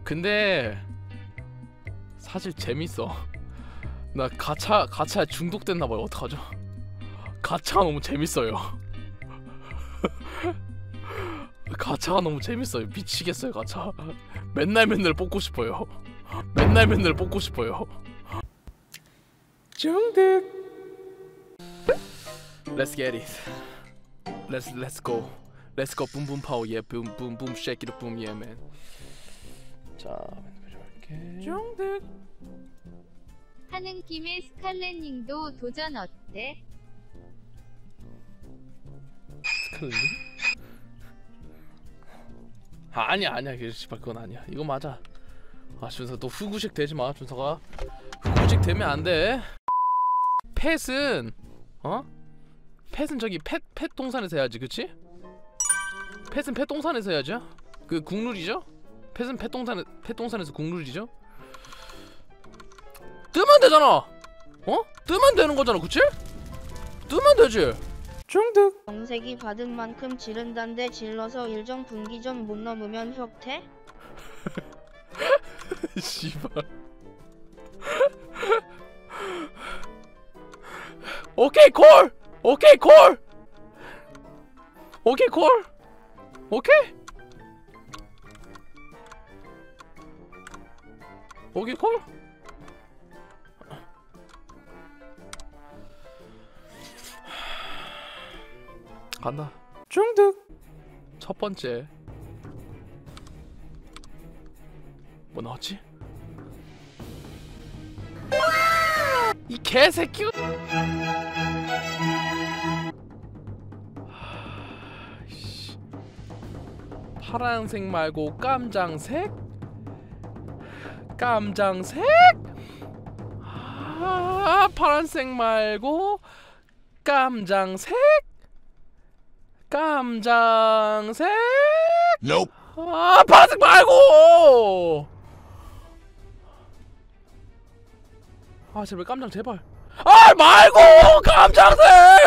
근데 사실 재밌어. 나 가차에 중독됐나봐요. 어떡하죠? 가차가 너무 재밌어요. 가차가 너무 재밌어요. 미치겠어요. 가차 맨날 뽑고 싶어요. 맨날 뽑고 싶어요. 중독. Let's get it. Let's go. Let's go. Boom boom power. Yeah. Boom boom boom. Shake it boom. Yeah man. 자, 이렇게. 중독. 하는 김에 스칼렛님도 도전 어때? 스칼렛? 아니야 씨발 그건 아니야. 이거 맞아. 아 준서 너 후구식 되지 마. 준서가 후구식 되면 안 돼. 펫은 펫은 저기 펫 동산에서 해야지, 그치? 펫은 펫 동산에서 해야죠. 그 국룰이죠. 펫은 펫 동산에서 국룰이죠. 뜨면 되잖아. 뜨면 되는 거잖아, 그치? 뜨면 되지. 중독. 정색이 받은 만큼 지른단데 질러서 일정 분기점 못 넘으면 혁태? 씨발. 오케이 콜. 오케이 콜. 오케이 콜. 오케이. 오케이 콜. 간다. 중독. 첫 번째 뭐 나왔지? 이 개새끼. 파란색 말고 깜장색? 깜장색? 파란색 말고 깜장색? 깜장색? Nope. 파란색 말고! 제발 깜장 제발. 말고! 깜장색!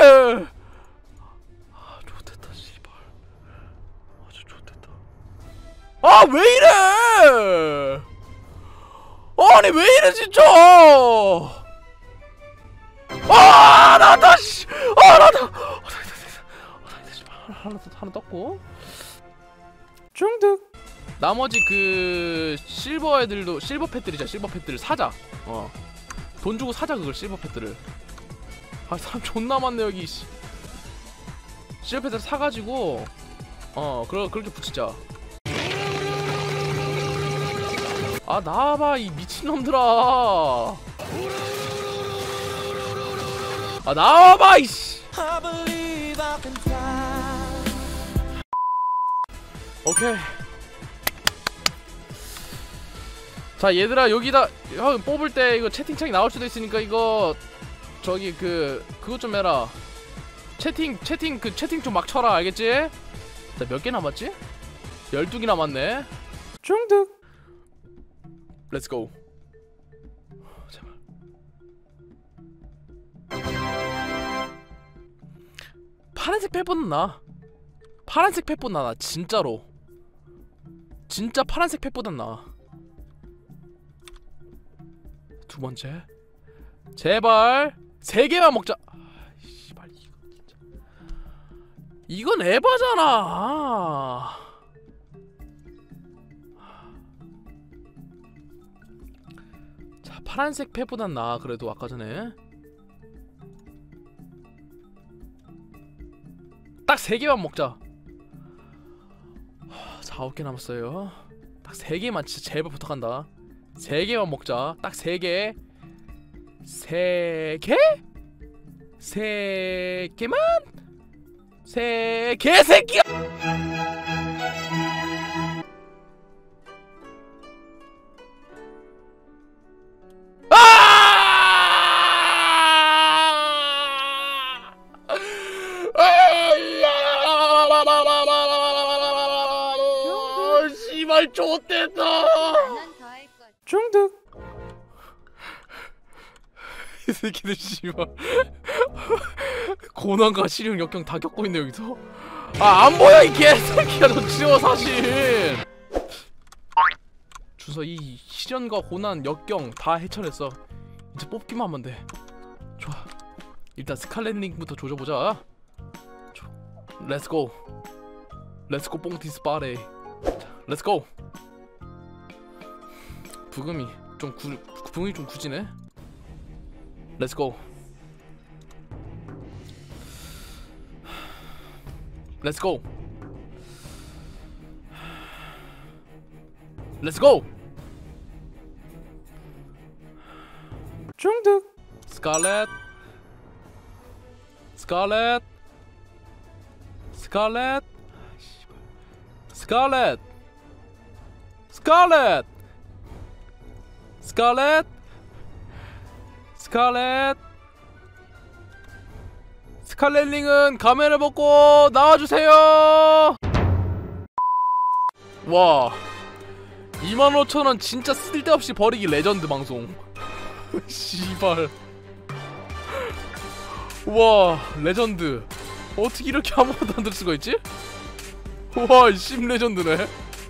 좋됐다 씨발. 아주 좋됐다. 왜 이래! 아니 왜 이래 진짜! 나다 씨! 나다! 하나 떴고. 중독. 나머지 그 실버 애들도 실버 펫들이자. 실버 펫들을 사자. 돈 주고 사자 그걸 실버 펫들을. 사람 존나 많네 여기. 실버 펫들 사가지고 그렇게 붙이자. 나와봐 이 미친놈들아. 나와봐 이씨. 오케이. 자 얘들아 여기다 형 뽑을 때 이거 채팅창이 나올 수도 있으니까 이거 저기 그거 좀 해라. 채팅 좀 막 쳐라. 알겠지? 자 몇 개 남았지? 12개 남았네. 중독. 렛츠고. 제발. 파란색 펫보다 나. 파란색 펫보다 나 진짜로. 진짜 파란색 펫보다 나. 두 번째. 제발 3개만 먹자. 씨발 이거 진짜. 이건 에바잖아. 자 파란색 펫보단 나아. 그래도 아까 전에 딱 3개만 먹자. 자 9개 남았어요. 딱 3개만 진짜 제발 부탁한다. 3개만 먹자. 딱 3개. 3개? 3개만? 3개 새끼야! 씨발 좆됐다. 중독. 이 새끼들 씨발 고난과 시련 역경 다 겪고 있네 여기서. 안 보여 이 개새끼야. 너 치워 사실. 준서 이 시련과 고난, 역경 다 헤쳐냈어. 이제 뽑기만 하면 돼. 좋아. 일단 스칼렛 링부터 조져보자. 렛츠고. 렛츠고 뽕티스 바레. 렛츠고. 부금이 좀 굳이네. 렛츠고. 렛츠고. 렛츠고. 중득. 스칼렛. 스칼렛. 스칼렛. 스칼렛. 스칼렛. 스칼렛. 스칼렛. 스칼렛링은 가면을 벗고 나와주세요. 와, 25,000원 진짜 쓸데없이 버리기 레전드 방송. 씨발. 와, 레전드. 어떻게 이렇게 아무것도 안 들 수가 있지? 와, 심 레전드네.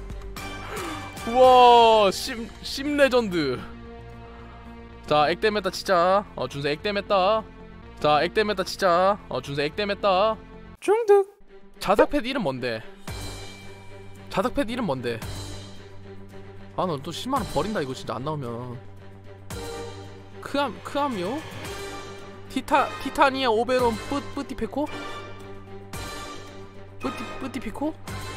와, 심 레전드. 자, 액땜했다 치자. 준서 액땜했다. 자, 액땜했다 치자. 준서 액땜했다. 중득. 자석 패드 이름 뭔데? 자석 패드 이름 뭔데? 아, 너 또 10만원 버린다 이거 진짜 안 나오면. 크암이요? 티타니아 오베론 뿌띠페코? 뿌띠피코?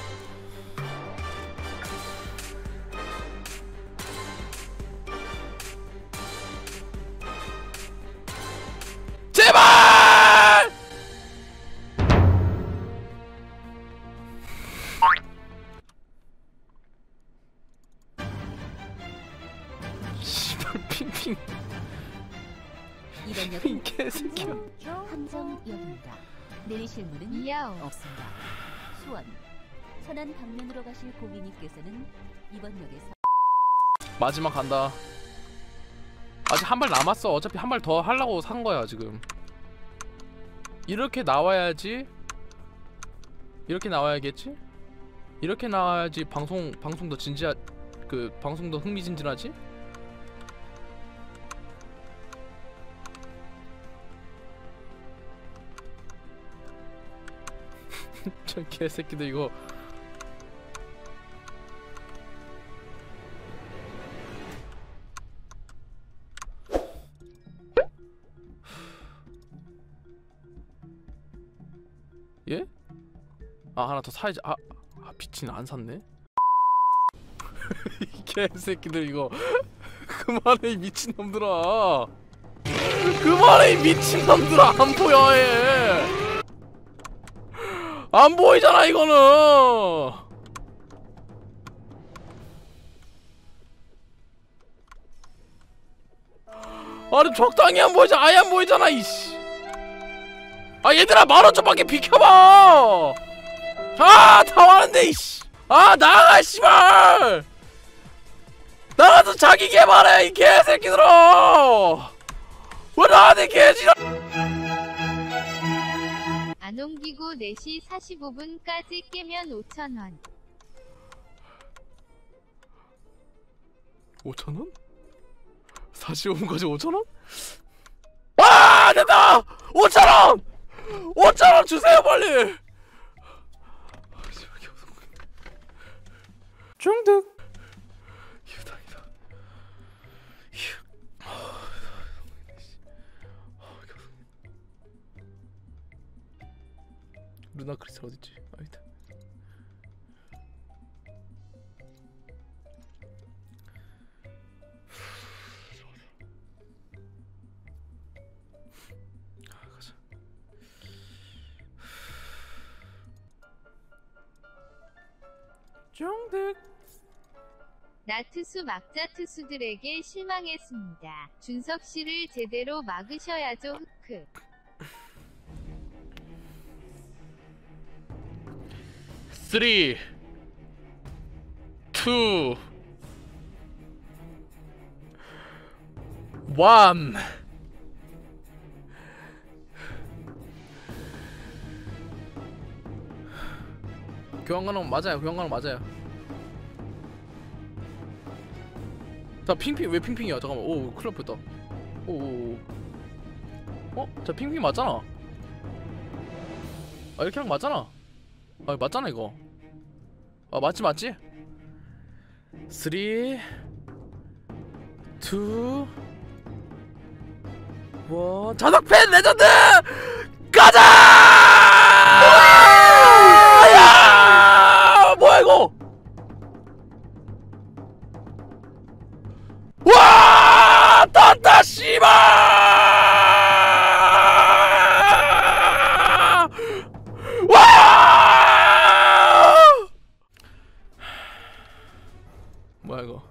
제발! 씨발 핑핑. 이번 핑 개새끼야. 함정역입니다. 내리실 문은 야오. 없습니다. 수원, 천안 방면으로 가실 고객님께서는 이번 역에서 마지막 간다. 아직 한 발 남았어. 어차피 한 발 더 하려고 산 거야 지금. 이렇게 나와야지. 이렇게 나와야겠지? 이렇게 나와야지 방송도 방송도 흥미진진하지? 저 개새끼들 이거. 예? 아, 하나 더 사야지. 비친 안 샀네. 이 개새끼들 이거. 그만해 이 미친놈들아. 그만해 이 미친놈들아. 안 보여 얘. 안 보이잖아 이거는. 아니 적당히 안 보이잖아. 아예 안 보이잖아 이씨. 아 얘들아 10,000원 좀 밖에 비켜봐. 다 왔는데 이씨. 나가 씨발. 나가서 자기 개발해 이 개새끼들아. 왜 나한테 개지랄. 안 옮기고 4시 45분까지 깨면 5,000원. 5,000원? 45분까지 5,000원? 됐다! 5,000원! 5,000원 주세요 빨리! 중득! 휴당이다. 루나 크리스탈 어딨지? 있다. 가자. 중득. 나트수 막자 투수들에게 실망했습니다. 준석 씨를 제대로 막으셔야죠. 흑흑. 3 2 1 교환가능 맞아요. 교환가능 맞아요. 자 핑핑 왜 핑핑이야? 잠깐만. 오 큰일 날 뻔했다. 오. 자 핑핑 맞잖아. 아 이렇게 하는 거 맞잖아. 아 맞잖아 이거. 아 맞지. 3 2 1 자석펜 레전드 가자! 야! 뭐야 이거? 와! 떴다 씨발! 와! 뭐야 이거?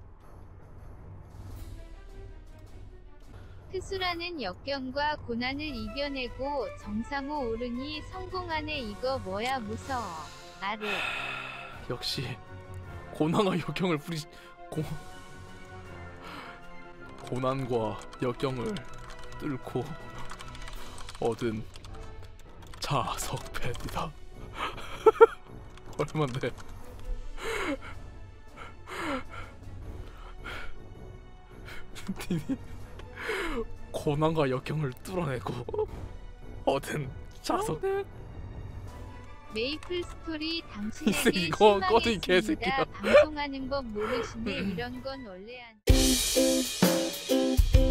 특수라는 역경과 고난을 이겨내고 정상호 오르니 성공하네. 이거 뭐야 무서워. 아르. 역시 고난과 역경을 고난과 역경을 뚫고 얻은 자석펜이다. 얼만데? 니니 고난과 역경을 뚫어내고 얻은 자석펜. 메이플 스토리 이 당신에게 이거 꺼져, 이 실망했습니다. 개새끼야. 방송하는 법 모르시네. 이런 건 원래 안